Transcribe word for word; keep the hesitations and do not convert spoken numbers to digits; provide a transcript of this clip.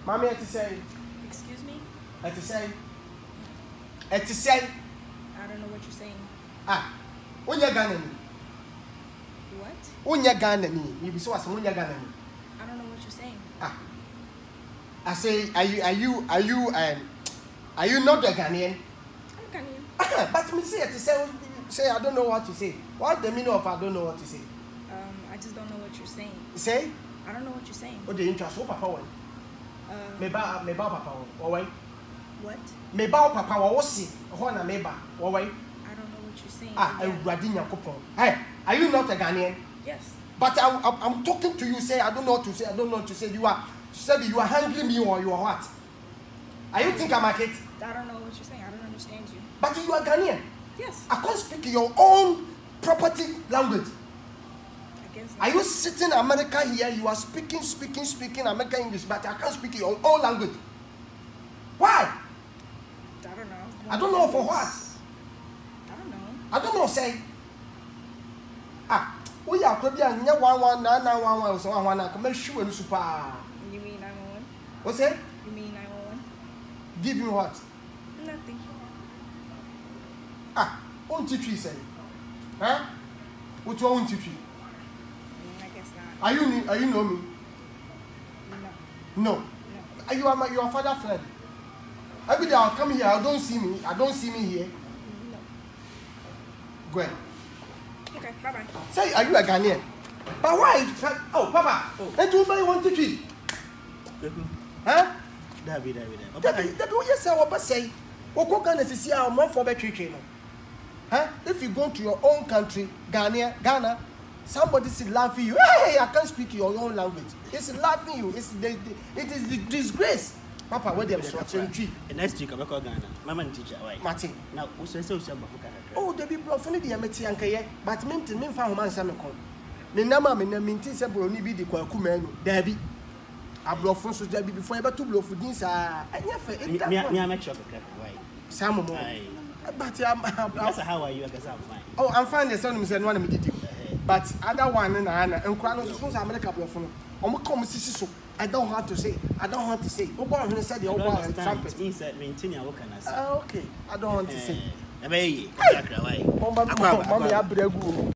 Mommy, I to say. Excuse me? I to say. I to say. I don't know what you're saying. Ah, when you're gonna. What? When you're gonna. You be so as when you're gonna. I don't know what you're saying. Ah. I say, are you, are you, are you, um, are you not a Ghanaian? I'm Ghanaian. But me say, to say, say, I don't know what to say. What the meaning of I don't know what to say? Um, I just don't know what you're saying. Say? I don't know what you're saying. What the interest? What papa one? Um, Me ba, me ba papa one. Or why? What? Me ba papa one. What see? What na me ba? Or why? I don't know what you're saying. Ah, Again. I radin yakopon. Hey, are you not a Ghanaian? Yes. But I, I, I'm talking to you. Say I don't know what to say. I don't know what to say. You are, said you are handling me or you are what? Are you think I'm a kid? I don't know what you're saying. I don't understand you. But you are Ghanaian. Yes. I can't speak your own property language. I guess. Are you sitting in America here? You are speaking, speaking, speaking American English, but I can't speak your own language. Why? I don't know. I don't know for what. I don't know. I don't know. Say. Ah, we are probably a near one one nine nine one one or so one. I come show you super. You mean nine one one? What's it? You mean nine one one? Give me what? Nothing. Ah, on T three say. Huh? What you want T three? Mm, I guess not. Are you are you know me? No. No. No. Are you are my your father friend? Every day I'll come here. I don't see me. I don't see me here. No. Go ahead. Okay. Bye bye. Say, are you a Ghanaian? But why? Oh, Papa. Oh. And two by one to three. Huh? David, David. David, David, what you say? What say? What can Ghana see? I'm more for better treatment. Huh? If you go to your own country, Ghana, Ghana, somebody is laughing you. Hey, I can't speak your own language. It's laughing you. It's the, the, it is the disgrace. Papa, what they are structuring tree. Next week, I'm going to Ghana. My man teacher, why? Martin. Now, what's the social back? Oh, they be profanity. I'm a tea and but mint me found man some come. Me nama me na minti se bro ni bi di kwaku menu. Dabi. Abrofo so dabi before e beto blofu din sa. Anya fe. Me me make sure crack why. Sam mo. But I'm how are you? I guess I'm fine. Oh, I'm fine. The son say no na me didi. But other one na na enkura no so so America blofo no. Omo come sisi so. I don't want to say. I don't want to say. Obo hunu said the obo trumpet. He said maintain your work and say. Ah, okay. I don't want to say. Ebe yi, crack why. Mommy abregu.